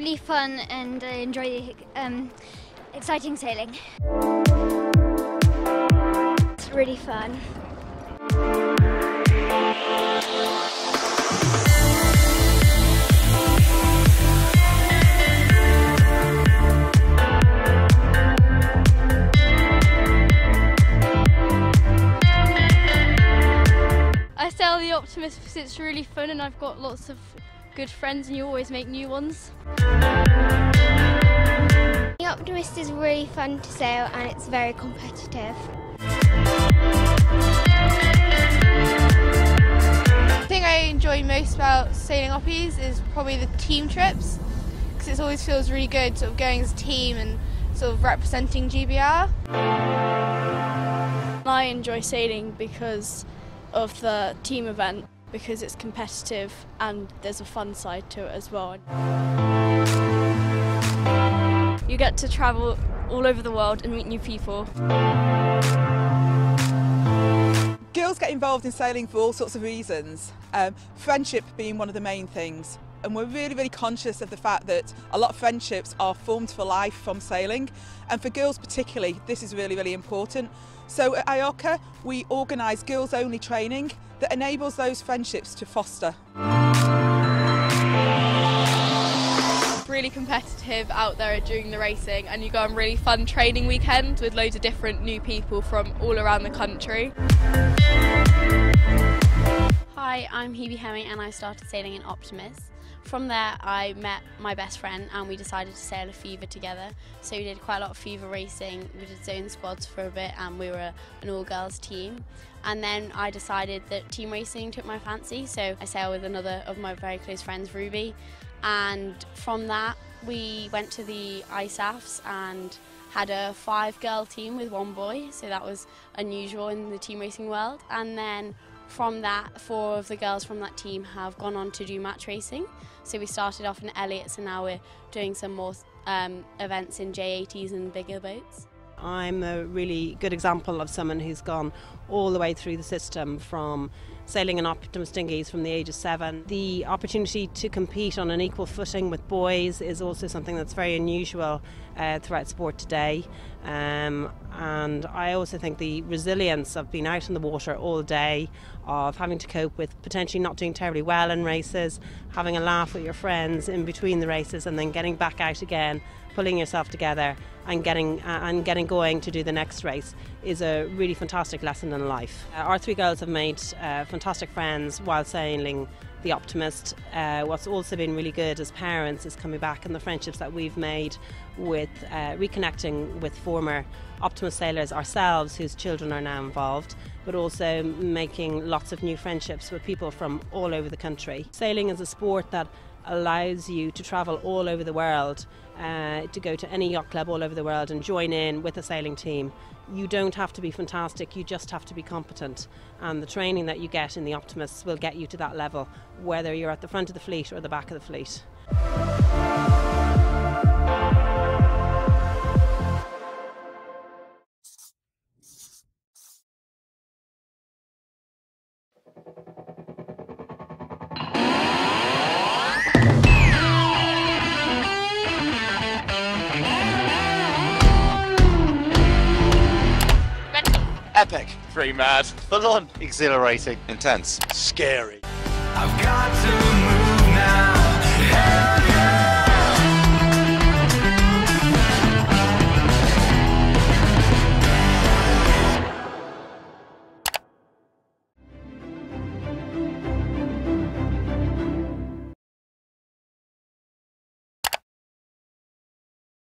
really fun and I enjoy exciting sailing. It's really fun. I sail the Optimist because it's really fun and I've got lots of good friends and you always make new ones. The Optimist is really fun to sail and it's very competitive. The thing I enjoy most about sailing Oppies is probably the team trips, because it always feels really good sort of going as a team and sort of representing GBR. I enjoy sailing because of the team event, because it's competitive and there's a fun side to it as well. You get to travel all over the world and meet new people. Girls get involved in sailing for all sorts of reasons, friendship being one of the main things. And we're really conscious of the fact that a lot of friendships are formed for life from sailing, and for girls particularly this is really important. So at IOCA we organise girls only training that enables those friendships to foster. Really competitive out there during the racing, and you go on really fun training weekends with loads of different new people from all around the country. Hi, I'm Hebe Hemming and I started sailing in Optimist. From there I met my best friend and we decided to sail a fever together. So we did quite a lot of fever racing, we did zone squads for a bit and we were an all-girls team. And then I decided that team racing took my fancy, so I sailed with another of my very close friends, Ruby. And from that we went to the ISAFs and had a 5-girl team with 1 boy, so that was unusual in the team racing world. And then from that, 4 of the girls from that team have gone on to do match racing. So we started off in Elliots and now we're doing some more events in J80s and bigger boats. I'm a really good example of someone who's gone all the way through the system, from sailing in Optimist dinghies from the age of 7. The opportunity to compete on an equal footing with boys is also something that's very unusual throughout sport today. And I also think the resilience of being out in the water all day, of having to cope with potentially not doing terribly well in races, having a laugh with your friends in between the races and then getting back out again, pulling yourself together and getting going to do the next race is a really fantastic lesson in life. Our 3 girls have made fantastic friends while sailing the Optimist. What's also been really good as parents is coming back and the friendships that we've made with reconnecting with former Optimist sailors ourselves whose children are now involved, but also making lots of new friendships with people from all over the country. Sailing is a sport that allows you to travel all over the world, to go to any yacht club all over the world and join in with a sailing team. You don't have to be fantastic, you just have to be competent, and the training that you get in the Optimists will get you to that level, whether you're at the front of the fleet or the back of the fleet. Epic. Pretty mad. Full on. Exhilarating. Intense. Scary. I've got to move now.